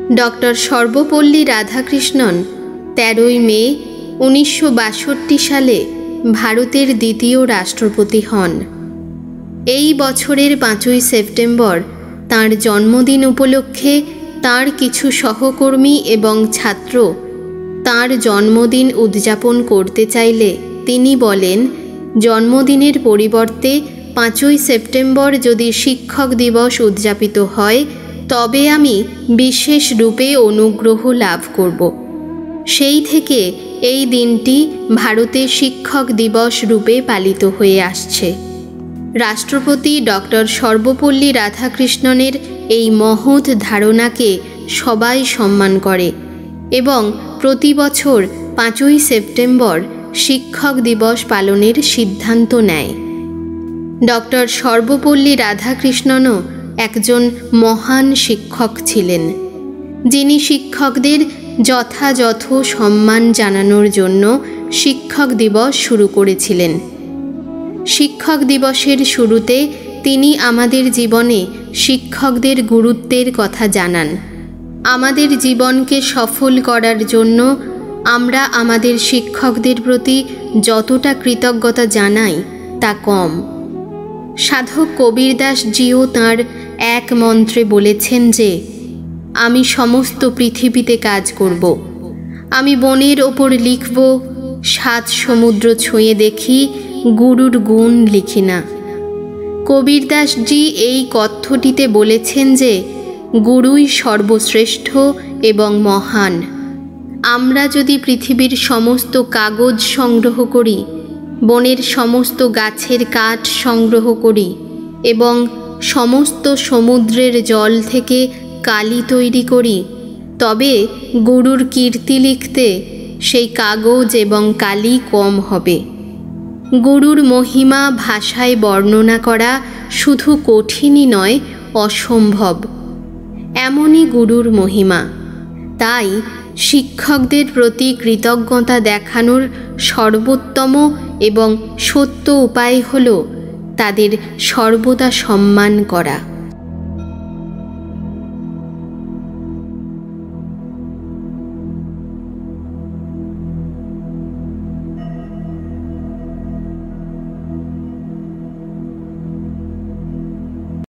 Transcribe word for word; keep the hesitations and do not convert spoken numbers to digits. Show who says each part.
Speaker 1: Doctor Sarvepalli Radhakrishnan তেরোই মে উনিশশো বাষট্টি সালে ভারতের দ্বিতীয় রাষ্ট্রপতি হন। এই বছরের পাঁচই সেপ্টেম্বর তাঁর জন্মদিন উপলক্ষে তাঁর কিছু সহকর্মী এবং ছাত্র তাঁর জন্মদিন উদযাপন করতে চাইলে তিনি বলেন, জন্মদিনের পরিবর্তে পাঁচই সেপ্টেম্বর যদি শিক্ষক দিবস উদযাপিত হয় তবে আমি বিশেষ রূপে অনুগ্রহ লাভ করব। সেই থেকে এই দিনটি ভারতে শিক্ষক দিবস রূপে পালিত হয়ে আসছে। রাষ্ট্রপতি ডক্টর সর্বপল্লী রাধাকৃষ্ণনের এই মহৎ ধারণাকে সবাই সম্মান করে এবং প্রতি বছর পাঁচই সেপ্টেম্বর শিক্ষক দিবস পালনের সিদ্ধান্ত নেয়। ডক্টর সর্বপল্লী রাধাকৃষ্ণনও একজন মহান শিক্ষক ছিলেন, যিনি শিক্ষকদের যথাযথ সম্মান জানানোর জন্য শিক্ষক দিবস শুরু করেছিলেন। শিক্ষক দিবসের শুরুতে তিনি আমাদের জীবনে শিক্ষকদের গুরুত্বের কথা জানান। আমাদের জীবনকে সফল করার জন্য আমরা আমাদের শিক্ষকদের প্রতি যতটা কৃতজ্ঞতা জানাই তা কম। সাধক কবীরদাসজিও তাঁর এক মন্ত্রে বলেছেন যে, আমি সমস্ত পৃথিবীতে কাজ করব, আমি বনের ওপর লিখব, সাত সমুদ্র ছুঁয়ে দেখি, গুরুর গুণ লিখি না। কবীরদাসজি এই কথ্যটিতে বলেছেন যে গুরুই সর্বশ্রেষ্ঠ এবং মহান। আমরা যদি পৃথিবীর সমস্ত কাগজ সংগ্রহ করি, বনের সমস্ত গাছের কাঠ সংগ্রহ করি এবং সমস্ত সমুদ্রের জল থেকে কালি তৈরি করি, তবে গুরুর কীর্তি লিখতে সেই কাগজ এবং কালি কম হবে। গুরুর মহিমা ভাষায় বর্ণনা করা শুধু কঠিনই নয়, অসম্ভব। এমনই গুরুর মহিমা। তাই শিক্ষকদের প্রতি কৃতজ্ঞতা দেখানোর সর্বোত্তম এবং সত্য উপায় হল তাদের সর্বদা সম্মান করা।